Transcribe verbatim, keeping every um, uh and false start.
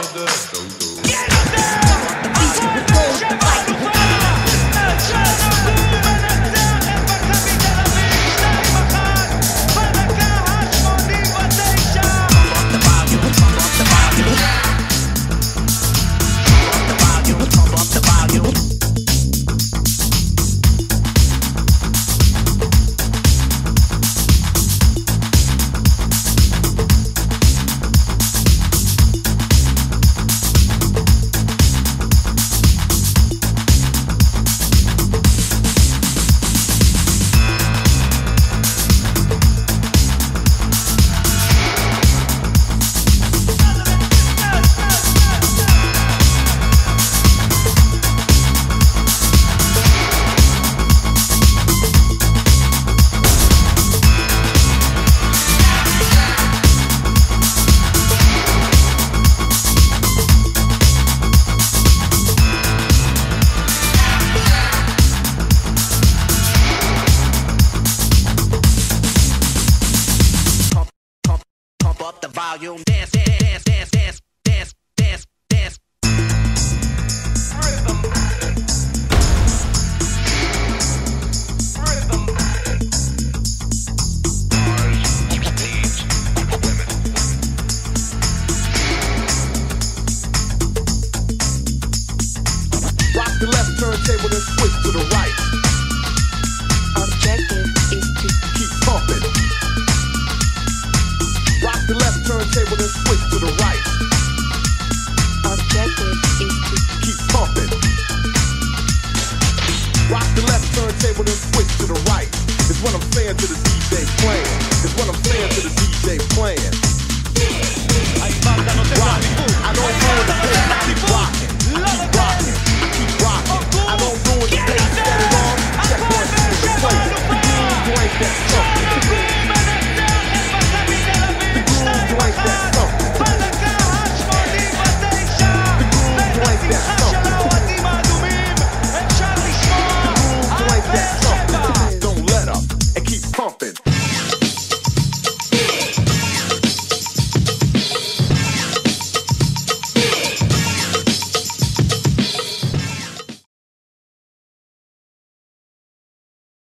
volume, dance, dance, dance, dance, dance, dance, dance. Rhythm. Rhythm. Rock the left turntable and switch to the right. Objective is to Keep pumping. Rock the left turntable and switch to the right. Objective is to Keep pumping. Rock the left turntable and switch to the right. It's what I'm saying to the D J playing. It's what I'm saying to the D J playing. Rock. I don't ruin the pace, I keep rocking. Keep rocking. I keep rocking. I don't ruin the pace, set it off. Check one, two, the play. The groove, you ain't that something. The groove, you ain't that something. The groove, you ain't that something. The groove, you ain't that something. Don't let up and keep pumping.